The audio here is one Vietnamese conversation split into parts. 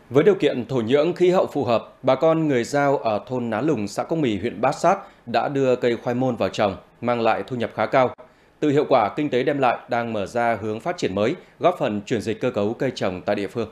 Với điều kiện thổ nhưỡng khí hậu phù hợp, bà con người Dao ở thôn Ná Lùng, xã Công Mì, huyện Bát Sát đã đưa cây khoai môn vào trồng, mang lại thu nhập khá cao. Từ hiệu quả kinh tế đem lại đang mở ra hướng phát triển mới, góp phần chuyển dịch cơ cấu cây trồng tại địa phương.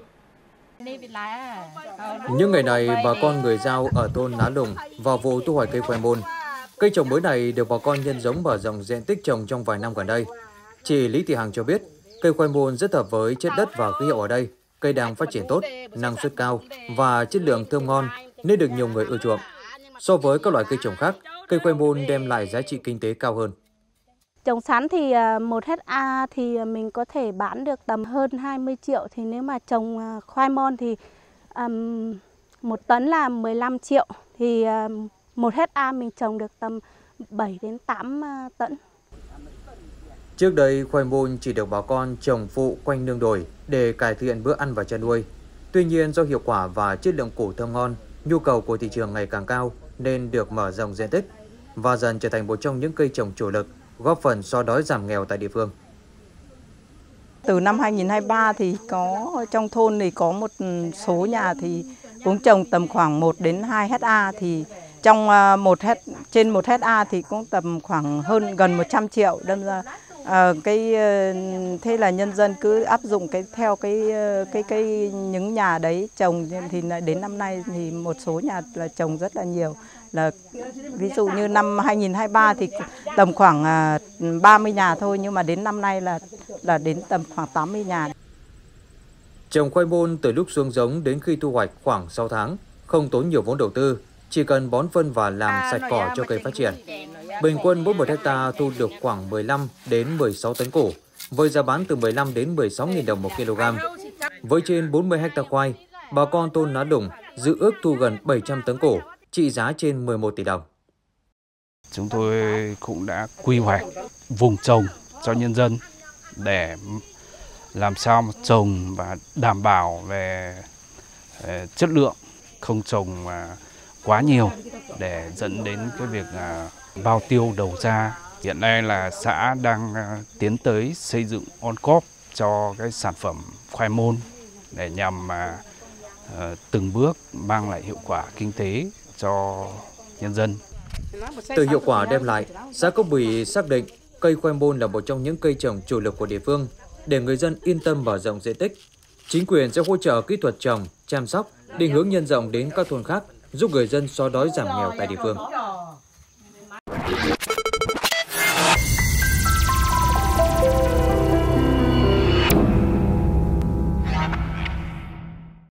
Những ngày này, bà con người Dao ở thôn Ná Lùng vào vụ thu hoạch cây khoai môn. Cây trồng mới này được bà con nhân giống mở rộng diện tích trồng trong vài năm gần đây. Chị Lý Thị Hằng cho biết, cây khoai môn rất hợp với chất đất và khí hậu ở đây. Cây đang phát triển tốt, năng suất cao và chất lượng thơm ngon nên được nhiều người ưa chuộng. So với các loại cây trồng khác, cây khoai môn đem lại giá trị kinh tế cao hơn. Trồng sắn thì 1 ha thì mình có thể bán được tầm hơn 20 triệu. Thì nếu mà trồng khoai môn thì 1 tấn là 15 triệu. Thì 1 ha mình trồng được tầm 7 đến 8 tấn. Trước đây, khoai môn chỉ được bà con trồng phụ quanh nương đồi để cải thiện bữa ăn và chăn nuôi. Tuy nhiên, do hiệu quả và chất lượng củ thơm ngon, nhu cầu của thị trường ngày càng cao nên được mở rộng diện tích và dần trở thành một trong những cây trồng chủ lực, góp phần xóa đói giảm nghèo tại địa phương. Từ năm 2023 thì trong thôn thì có một số nhà thì cũng trồng tầm khoảng 1 đến 2 ha, thì trong trên 1 ha thì cũng tầm khoảng gần 100 triệu. Đâm ra thế là nhân dân cứ áp dụng theo những nhà đấy trồng, thì đến năm nay thì một số nhà là trồng rất là nhiều. Là ví dụ như năm 2023 thì tầm khoảng 30 nhà thôi, nhưng mà đến năm nay là đến tầm khoảng 80 nhà. Trồng khoai môn từ lúc xuống giống đến khi thu hoạch khoảng 6 tháng, không tốn nhiều vốn đầu tư, chỉ cần bón phân và làm sạch cỏ cho cây phát triển. Bình quân mỗi 1 hecta thu được khoảng 15 đến 16 tấn củ, với giá bán từ 15 đến 16.000 đồng 1 kg. Với trên 40 hecta khoai, bà con thôn Ná Lùng dự ước thu gần 700 tấn củ, trị giá trên 11 tỷ đồng. Chúng tôi cũng đã quy hoạch vùng trồng cho nhân dân để làm sao mà trồng và đảm bảo về chất lượng, không trồng quá nhiều để dẫn đến cái việc bao tiêu đầu ra. Hiện nay là xã đang tiến tới xây dựng on-crop cho cái sản phẩm khoai môn để nhằm từng bước mang lại hiệu quả kinh tế cho nhân dân. Từ hiệu quả đem lại, xã Công Mì xác định cây khoai môn là một trong những cây trồng chủ lực của địa phương. Để người dân yên tâm mở rộng diện tích, chính quyền sẽ hỗ trợ kỹ thuật trồng, chăm sóc, định hướng nhân rộng đến các thôn khác, giúp người dân xóa đói giảm nghèo tại địa phương.